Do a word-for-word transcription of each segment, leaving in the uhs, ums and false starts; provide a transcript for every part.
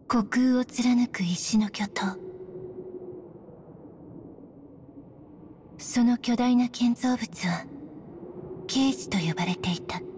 虚空を貫く石の巨塔。その巨大な建造物はケージと呼ばれていた。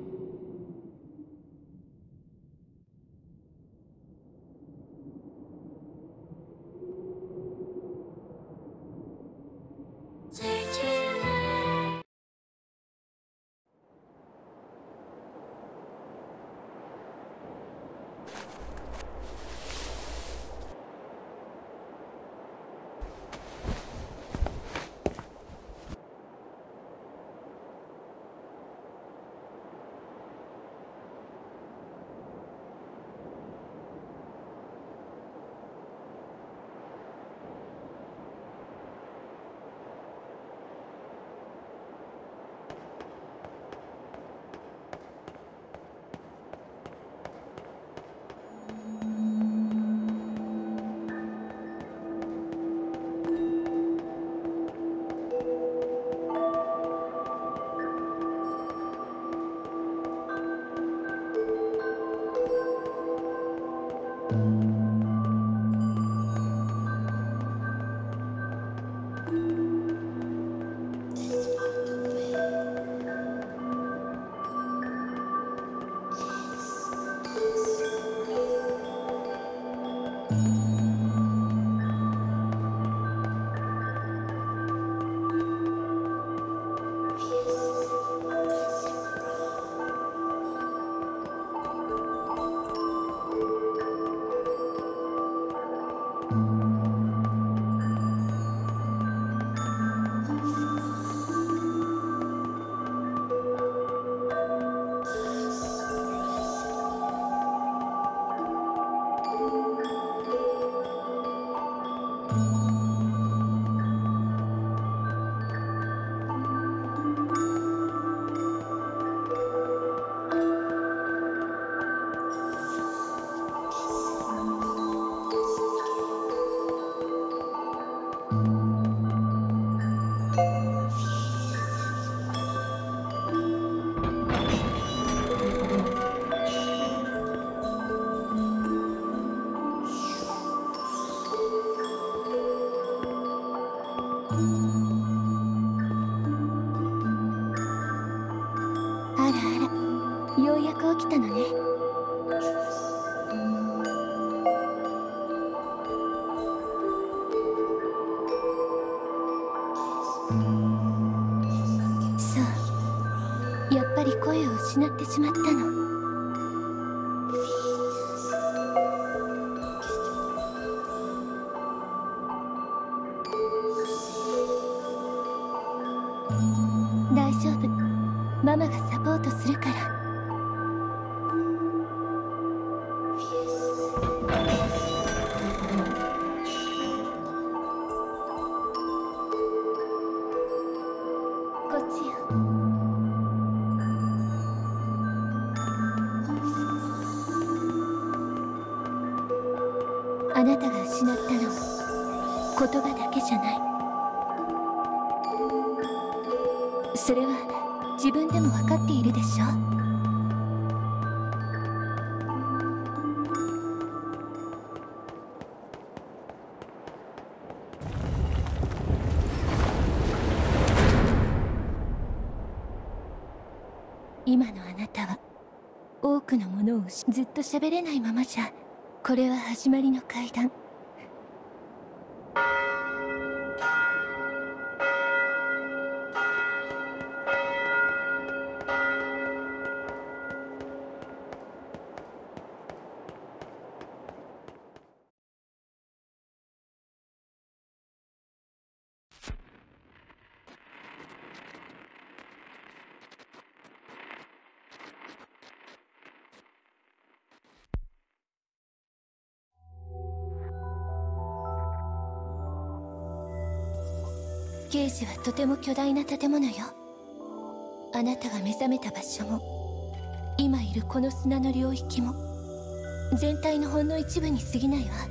失ってしまったの。大丈夫、ママがサポートするから。こっちよ。あなたが失ったのは言葉だけじゃない。それは自分でも分かっているでしょ。今のあなたは多くのものをずっと喋れないままじゃ。これは始まりの階段。ケージはとても巨大な建物よ。あなたが目覚めた場所も今いるこの砂の領域も全体のほんの一部に過ぎないわ。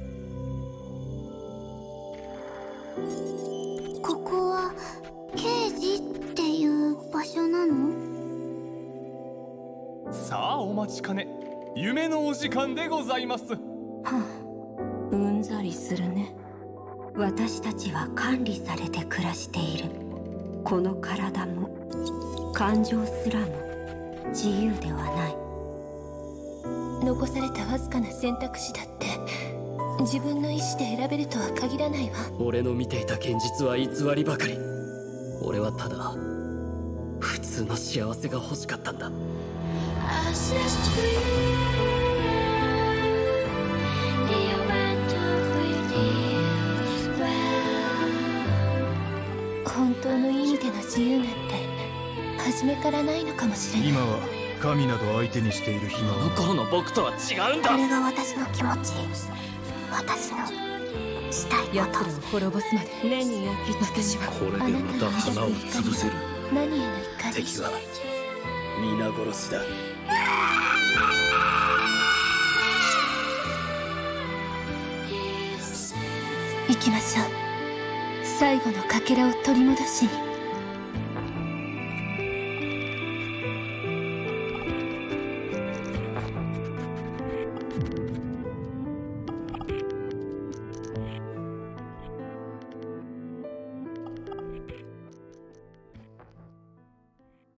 ここはケージっていう場所なの？ さあお待ちかね、夢のお時間でございます。 はうんざりするね。私たちは管理されて暮らしている。この体も感情すらも自由ではない。残されたわずかな選択肢だって自分の意思で選べるとは限らないわ。 俺の見ていた現実は偽りばかり。俺はただ普通の幸せが欲しかったんだ。 本当の意味での自由なんて初めからないのかもしれない。 今は神など相手にしている暇あのは。 頃の僕とは違うんだ。 これが私の気持ち、私のしたいこと。 奴らを滅ぼすまで何が私はこれでまた花を潰せる。 何への怒り。 敵は皆殺しだ。 行きましょう。最後のかけらを取り戻しに。